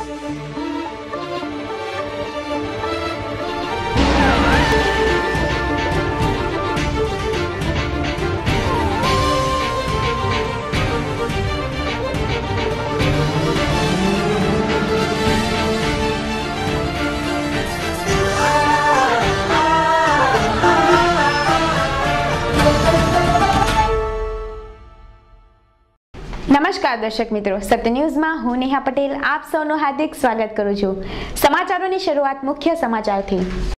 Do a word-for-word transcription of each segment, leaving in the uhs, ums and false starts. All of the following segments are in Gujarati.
નમસ્કાર દર્શક મિત્રો, સત્ય ન્યૂઝમાં હું નેહા પટેલ આપ સૌનું હાર્દિક સ્વાગત કરું છું। સમાચારોની શરૂઆત મુખ્ય સમાચારથી।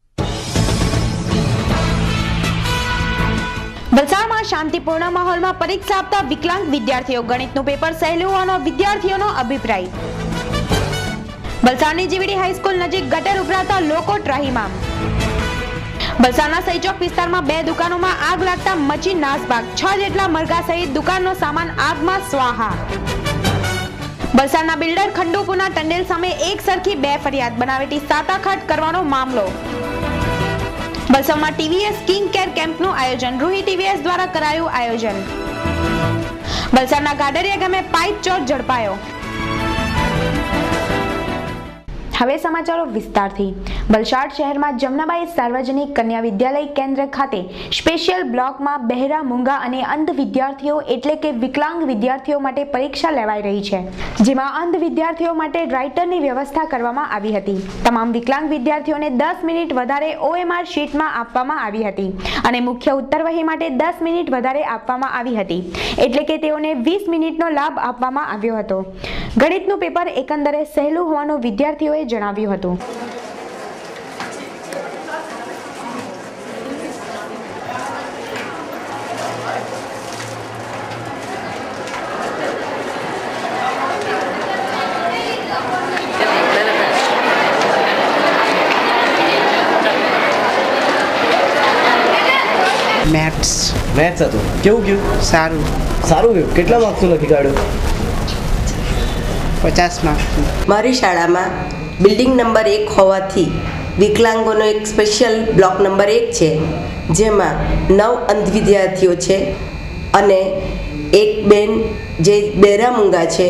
વલસાડમાં શાંતિપૂર્ણ માહોલમાં પરીક્ષા આપતા વિકલાંગ વિદ્યાર્થીઓ, ગણિતનું પેપર સહેલું હોવાનો વિદ્યાર્થીઓનો અભિપ્રાય। વલસાડની જીવીડી હાઈસ્કૂલ નજીક ગટર ઉભરાતા લોકો ત્રાહિમામ। વલસાડના સઈચોક વિસ્તારમાં બે દુકાનોમાં આગ લાગતા મચી નાસભાગ, છ જેટલા મરઘા સહિત દુકાનનો સામાન આગમાં સ્વાહા। વલસાડના બિલ્ડર ખંડુપુના ટંડેલ સામે એક સરખી બે ફરિયાદ, બનાવેટી સાતાખાટ કરવાનો મામલો। વલસાડમાં ટીવીએસ કિંગ કેર કેમ્પનું આયોજન, રૂહી ટીવીએસ દ્વારા કરાયું આયોજન। વલસાડના ગાડરિયા ગામે પાઇપ ચોર ઝડપાયો। હવે સમાચારો વિસ્તારથી। વલસાડ શહેરમાં જમનાબાઈ સાર્વજનિક કન્યા વિદ્યાલય કેન્દ્ર ખાતે સ્પેશિયલ બ્લોકમાં બહેરા, મૂંગા અને અંધ વિદ્યાર્થીઓ એટલે કે વિકલાંગ વિદ્યાર્થીઓ માટે પરીક્ષા લેવાઈ રહી છે, જેમાં અંધ વિદ્યાર્થીઓ માટે રાઇટરની વ્યવસ્થા કરવામાં આવી હતી। તમામ વિકલાંગ વિદ્યાર્થીઓને દસ મિનિટ વધારે ઓએમઆર શીટમાં આપવામાં આવી હતી અને મુખ્ય ઉત્તરવહી માટે દસ મિનિટ વધારે આપવામાં આવી હતી, એટલે કે તેઓને વીસ મિનિટનો લાભ આપવામાં આવ્યો હતો। ગણિતનું પેપર એકંદરે સહેલું હોવાનું વિદ્યાર્થીઓએ જણાવ્યું હતું। મેથ્સ મેથ્સ હતું, કેવું ગયું? સારું સારું ગયું। કેટલા માર્ક્સનું લખી કાઢ્યું? પચાસ માર્ક્સ। મારી શાળામાં બિલ્ડિંગ નંબર એક હોવાથી વિકલાંગોનો એક સ્પેશિયલ બ્લોક નંબર એક છે, જેમાં નવ અંધ વિદ્યાર્થીઓ છે અને એક બેન જે બહેરા મૂંગા છે।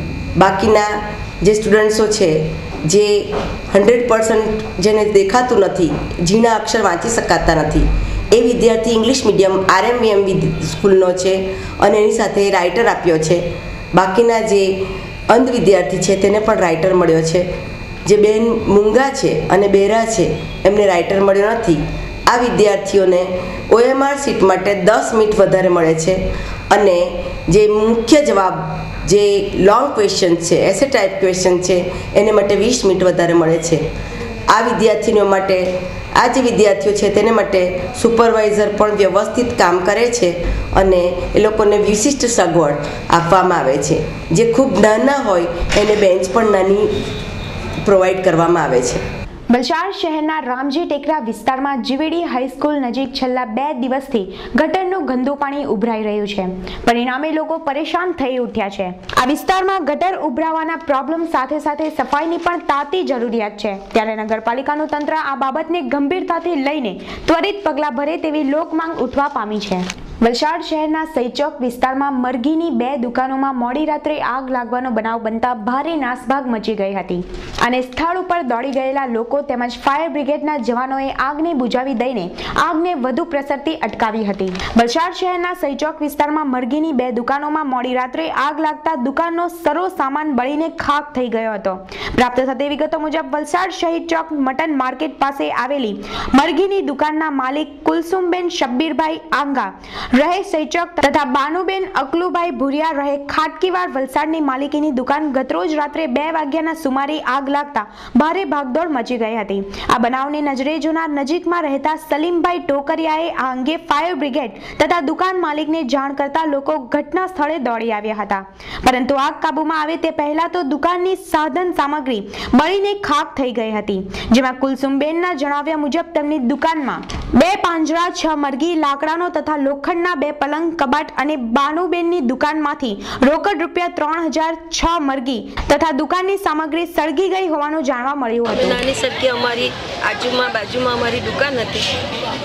બાકીના જે સ્ટુડન્ટ્સો છે જે હંડ્રેડ પર્સન્ટ જેને દેખાતું નથી, ઝીણા અક્ષર વાંચી શકાતા નથી, એ વિદ્યાર્થી ઇંગ્લિશ મીડિયમ આરએમવીએમ સ્કૂલનો છે અને એની સાથે રાઇટર આપ્યો છે। બાકીના જે અંધ વિદ્યાર્થી છે તેને પણ રાઇટર મળ્યો છે। જે બેન મૂંગા છે અને બહેરા છે એમને રાઇટર મળ્યો નથી। આ વિદ્યાર્થીઓને ઓએમઆર સીટ માટે દસ મિનિટ વધારે મળે છે અને જે મુખ્ય જવાબ જે લોંગ ક્વેશ્ચન છે, એસે ટાઈપ ક્વેશ્ચન છે, એને માટે વીસ મિનિટ વધારે મળે છે। આ વિદ્યાર્થીઓ માટે આ જે વિદ્યાર્થીઓ છે તેને માટે સુપરવાઇઝર પણ વ્યવસ્થિત કામ કરે છે અને એ લોકોને વિશિષ્ટ સગવડ આપવામાં આવે છે। જે ખૂબ નાના હોય એને બેન્ચ પણ નાની પ્રોવાઈડ કરવામાં આવે છે। વલસાડ શહેરના રામજી ટેકરા વિસ્તારમાં જીવીડી હાઈસ્કૂલ નજીક છેલ્લા બે દિવસથી ગટરનું ગંદુ પાણી ઉભરાઈ રહ્યું છે, પરિણામે લોકો પરેશાન થઈ ઉઠ્યા છે। આ વિસ્તારમાં ગટર ઉભરાવાના પ્રોબ્લેમ સાથે સાથે સફાઈની પણ તાતી જરૂરિયાત છે, ત્યારે નગરપાલિકાનું તંત્ર આ બાબતને ગંભીરતાથી લઈને ત્વરિત પગલાં ભરે તેવી લોકમાંગ ઉઠવા પામી છે। વલસાડ શહેરના સઈચોક વિસ્તારમાં મરઘીની બે દુકાનોમાં મોડી રાત્રે આગ લાગવાનો બનાવ બનતા ભારે નાસભાગ મચી ગઈ હતી અને સ્થળ ઉપર દોડી ગયેલા લોકો તેમજ ફાયર બ્રિગેડના જવાનોએ આગને બુઝાવી દઈને આગને વધુ પ્રસરતી અટકાવી હતી। વલસાડ શહેરના સઈચોક વિસ્તારમાં મરઘીની બે દુકાનોમાં મોડી રાત્રે આગ લાગતા દુકાનનો સરો સામાન બળીને ખાખ થઈ ગયો હતો। પ્રાપ્ત થતી વિગતો મુજબ વલસાડ શહીદ ચોક મટન માર્કેટ પાસે આવેલી મરઘીની દુકાનના માલિક કુલસુમબેન શબ્બીરભાઈ આંગા રહે સઈચોક તથા બાનુબેન અકલુભાઈ ભુરિયા રહે ખાટકીવાર વલસાડની માલિકીની દુકાન ગતરોજ રાત્રે બે વાગ્યાના સુમારે આગ લાગતા ભારે ભાગદોડ મચી ગઈ હતી। આ બનાવને નજરે જોનાર નજીકમાં રહેતા સલીમભાઈ ટોકરિયાએ આ અંગે ફાયર બ્રિગેડ તથા દુકાન માલિકને જાણ કરતા લોકો ઘટના સ્થળે દોડી આવ્યા હતા, પરંતુ આગ કાબૂમાં આવે તે પહેલા તો દુકાનની સાધન સામગ્રી બળીને ખાખ થઈ ગઈ હતી, જેમાં કુલસુમબેનના જણાવ્યા મુજબ તેમની દુકાનમાં બે પાંજરા, છ મરઘી, લાકડાનો તથા લોખંડ બે પલંગ, કબાટ અને બાનુબેનની દુકાનમાંથી રોકડ રૂપિયા ત્રણ હજાર, છ મરઘી તથા દુકાનની સામગ્રી સળગી ગઈ હોવાનું જાણવા મળ્યું હતું। નાની સરખી અમારી આજુમાં બાજુમાં અમારી દુકાન હતી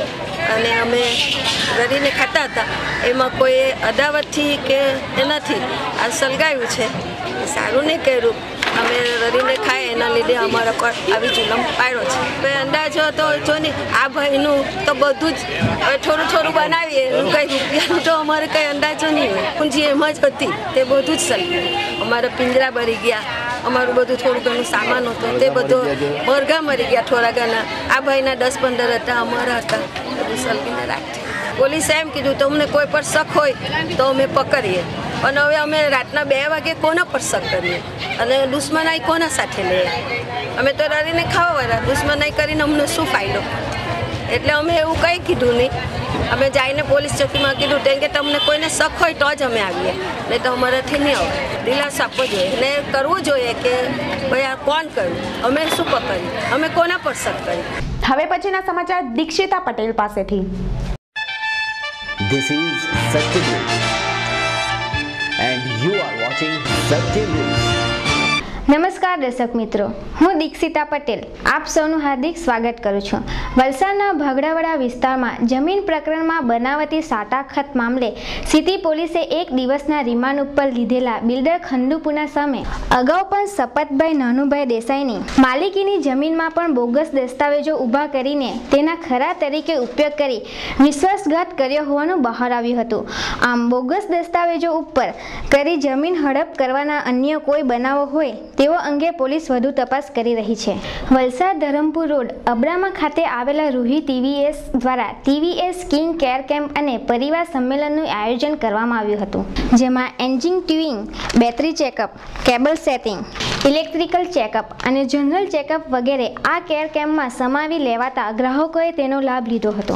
અને અમે કરીને ખાતા હતા, એમાં કોઈ અદાવતથી કે એનાથી આ સળગાયું છે, સારું નહીં કર્યું। અમે રડીને ખાય એના લીધે અમારા પર આવી જુલમ પાડ્યો છે. હવે અંદાજો તો જો ને આ ભાઈનું તો બધું જ થોડું થોડું બનાવીએ એનું કંઈ રૂપિયાનું તો અમારે કંઈ અંદાજો નહીં હોય. પૂંજી એમ જ હતી તે બધું જ સલગી. અમારા પિંજરા ભરી ગયા, અમારું બધું થોડું ઘણું સામાન હતું તે બધું મરઘા મરી ગયા થોડા ઘણા. આ ભાઈના દસ પંદર હતા, અમારા હતા, બધું સલગીને રાખીએ. પોલીસે એમ કીધું તમને કોઈ પર શક હોય તો અમે પકડીએ, અને હવે અમે રાતના બે વાગે કોના પર શક કરીએ અને દુશ્મનાઈ કોના સાથે લઈએ? અમે તો રડીને ખાવાવાળા, દુશ્મનાઈ કરીને અમને શું ફાયદો? એટલે અમે એવું કંઈ કીધું નહીં. અમે જઈને પોલીસ ચોકીમાં કીધું કેમ કે તમને કોઈને શક હોય તો જ અમે આવીએ, નહીં તો અમારાથી નહીં આવે. દિલાસો આપવો જોઈએ ને કરવું જોઈએ કે ભાઈ આ કોણ કર્યું, અમે શું પકડ્યું, અમે કોના પર શક કર્યું. હવે પછીના સમાચાર દીક્ષિતા પટેલ પાસેથી. This is Satya News and you are watching Satya News. નમસ્કાર દર્શક મિત્રો, હું દીક્ષિતા પટેલ આપ સૌનું હાર્દિક સ્વાગત કરું છું. વલસાડના ભાગડાવાડા વિસ્તારમાં જમીન પ્રકરણમાં બનાવટી સાટાખત મામલે સિટી પોલીસે એક દિવસના રિમાન્ડ ઉપર લીધેલા બિલ્ડર ખંડુપુના સામે અગાઉ પણ શપથભાઈ નાનુભાઈ દેસાઈની માલિકીની જમીનમાં પણ બોગસ દસ્તાવેજો ઊભા કરીને તેના ખરા તરીકે ઉપયોગ કરી વિશ્વાસઘાત કર્યો હોવાનું બહાર આવ્યું હતું. આમ બોગસ દસ્તાવેજો ઉપર કરી જમીન હડપ કરવાના અન્ય કોઈ બનાવો હોય તેઓ અંગે પોલીસ વધુ તપાસ કરી રહી છે. વલસાડ ધરમપુર રોડ અબ્રામા ખાતે આવેલા રૂહી ટીવીએસ દ્વારા ટીવીએસ કિંગ કેર કેમ્પ અને પરિવાર સંમેલનનું આયોજન કરવામાં આવ્યું હતું, જેમાં engine tuning, battery checkup, cable setting, electrical checkup અને જનરલ ચેકઅપ વગેરે આ કેર કેમ્પમાં સમાવી લેવાતા ગ્રાહકોએ તેનો લાભ લીધો હતો.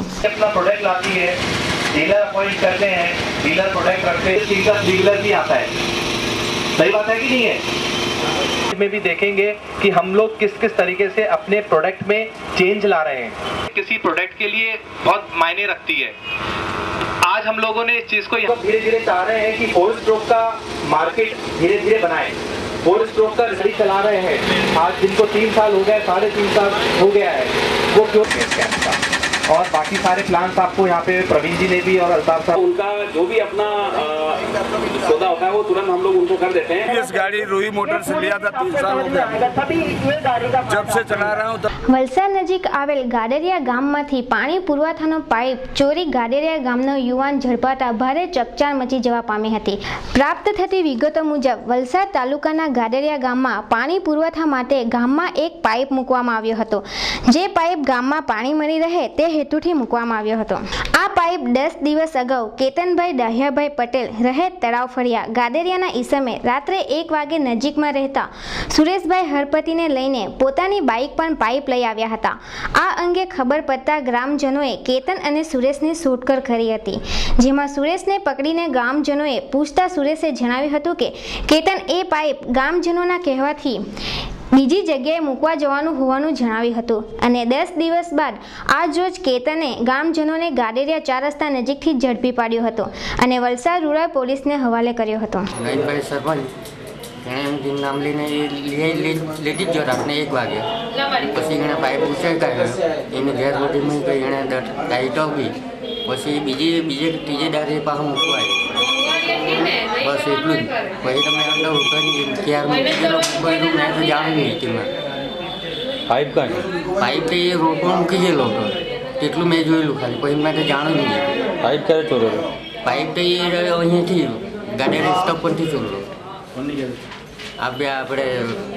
डीलर अपॉइंट करते हैं, डीलर प्रोडक्ट रखते हैं, डीलर डीलर भी आता है. सही बात है कि नहीं है? में भी देखेंगे कि हम लोग किस किस तरीके से अपने प्रोडक्ट में चेंज ला रहे हैं. किसी प्रोडक्ट के लिए बहुत मायने रखती है. आज हम लोगों ने इस चीज को धीरे धीरे चाह रहे हैं कि फोर स्ट्रोक का मार्केट धीरे धीरे बनाए. फोर स्ट्रोक का गाड़ी चला रहे हैं आज जिनको तीन साल हो गए, साढ़े तीन साल हो गया है, वो क्यों का और बाकी सारे प्लान्स आपको यहाँ पे प्रवीण जी ने भी और अल्ताफ साहब उनका जो भी अपना सौदा होता है वो तुरंत हम लोग उनको कर देते हैं. इस गाड़ी रूही मोटर से लिया था, तीन साल हो गया, जब से चला रहा हूँ. વલસાડ નજીક આવેલ ગાડેરિયા ગામમાંથી પાણી પુરવઠાનો પાઇપ ચોરી ગાડેરિયા ગામનો યુવાન ઝડપાતા ભારે ચકચાર મચી જવા પામી હતી. પ્રાપ્ત થતી વિગતો મુજબ વલસાડ તાલુકાના ગાડેરિયા ગામમાં પાણી પુરવઠા માટે ગામમાં એક પાઇપ મૂકવામાં આવ્યો હતો, જે પાઇપ ગામમાં પાણી મળી રહે તે હેતુથી મૂકવામાં આવ્યો હતો. આ પાઇપ દસ દિવસ અગાઉ કેતનભાઈ દાહિયાભાઈ પટેલ રહે તળાવ ફળિયા ગાડેરિયાના ઈસમે રાત્રે એક વાગે નજીકમાં રહેતા સુરેશભાઈ હરપતિને લઈને પોતાની બાઇક પણ પાઇપ લઈ આવ્યા હતા. આ અંગે ખબર પડતા ગ્રામજનોએ કેતન અને સુરેશની શોધખોળ કરી હતી, જેમાં સુરેશને પકડીને ગ્રામજનોએ પૂછતા સુરેશે જણાવ્યું હતું કે કેતન એ પાઇપ ગામજનોના કહેવાથી બીજી જગ્યાએ મૂકવા જવાનું હોવાનું જણાવ્યું હતું અને દસ દિવસ બાદ આજ રોજ કેતને ગામજનોને ગાડેરિયા ચાર રસ્તા નજીકથી ઝડપી પાડ્યો હતો અને વલસાડ રૂરલ પોલીસને હવાલે કર્યો હતો. નયનભાઈ સરપંચ એણે એમ નામ લઈને લીધી જ જો રાતને એક વાગે, પછી એણે પાઇપ ઉછેર કર્યો, એને ઘેર રોટીમાં કંઈ એણે ટાઈટ આવી, પછી બીજી બીજે ત્રીજે દાડે પાસે મૂકવા આવ્યો, બસ એટલું જ. પછી તમે અંદર ઉતરી ક્યારે મૂકી ગયેલો મોબાઈલ મેં તો જાણ્યું નહીં કે મેં પાઇપ કાઢી પાઇપ તો એ રોડમાં મૂકી ગયેલો હતો, એટલું મેં જોયેલું ખાલી, પછી મેં તો જાણ્યું નહીં. પાઇપ ક્યારે ચોરેલો? પાઇપ તો એ અહીંયાથી ગાડી રસ્તા પરથી ચોરેલો. આપણે આપણે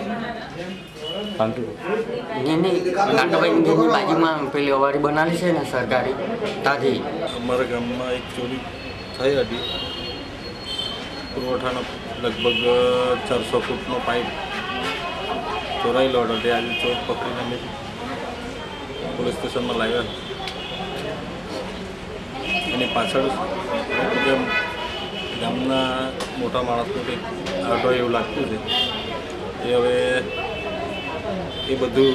નાટાભાઈની બાજુમાં પેલી અવારી બનાવી છે ને સરકારી, ત્યાંથી અમારા ગામમાં એક ચોરી થઈ હતી. પુરવઠાનો લગભગ ચારસો ફૂટનો પાઇપ ચોરાયેલો હતો, તે આજે ચોર પકડીને અમે પોલીસ સ્ટેશનમાં લાવ્યા. એની પાછળ ગામના મોટા માણસનું કંઈક આટો એવું લાગતું છે. એ હવે એ બધું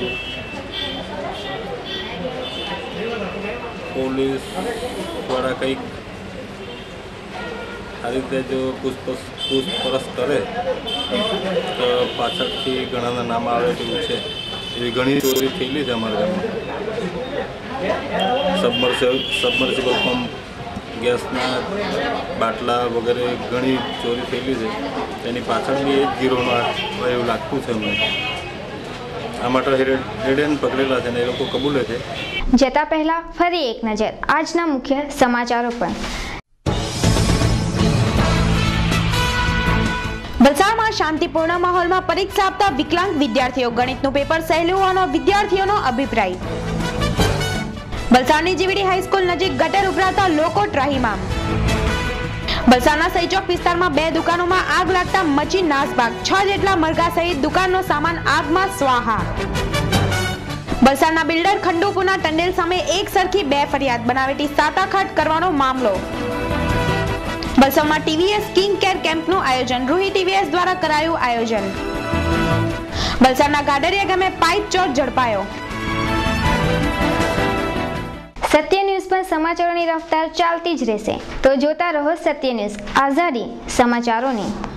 પોલીસ દ્વારા કંઈક આ રીતે જો પૂછપરછ પૂછપરછ કરે તો પાછળથી ઘણાના નામ આવે તેવું છે. એવી ઘણી ચોરી થયેલી છે અમારા ગામમાં. સબમર્સિબલ સબમર્સિબલ પંપ ગેસના બાટલા વગેરે ઘણી ચોરી થયેલી છે. એની પાછળ બી એક ગીરોનો હાથ હોય એવું લાગતું છે અમને. આ માટે રેડેન પકડેલા છે ને એ લોકો કબૂલે છે. જતા પહેલા ફરી એક નજર આજના મુખ્ય સમાચારો પર. વલસાડમાં શાંતિપૂર્ણ માહોલમાં પરીક્ષા આપતા વિકલાંગ વિદ્યાર્થીઓ. ગણિતનું પેપર સહેલું હોવાનો વિદ્યાર્થીઓનો અભિપ્રાય. વલસાડની જીવીડી હાઈસ્કૂલ નજીક ગટર ઉભરાતા લોકો ત્રાહિમામ. વલસાડના સઈચોક વિસ્તારમાં બે દુકાનોમાં આગ લાગતા મચી નાસભાગ. છ જેટલા મરઘા સહિત દુકાનનો સામાન આગમાં સ્વાહા. વલસાડના બિલ્ડર ખંડુપુના ટંડેલ સામે એક સરખી બે ફરિયાદ. બનાવેટી સાતાખાટ કરવાનો મામલો. વલસાડમાં ટીવીએસ કિંગ કેર કેમ્પનું આયોજન. રૂહી ટીવીએસ દ્વારા કરાયું આયોજન. વલસાડના ગાડરિયા ગામે પાઇપ ચોર ઝડપાયો. સત્ય ન્યૂઝ પર સમાચારોની રફતાર ચાલતી જ રહેશે, તો જોતા રહો સત્ય ન્યૂઝ, આઝાદી સમાચારોની.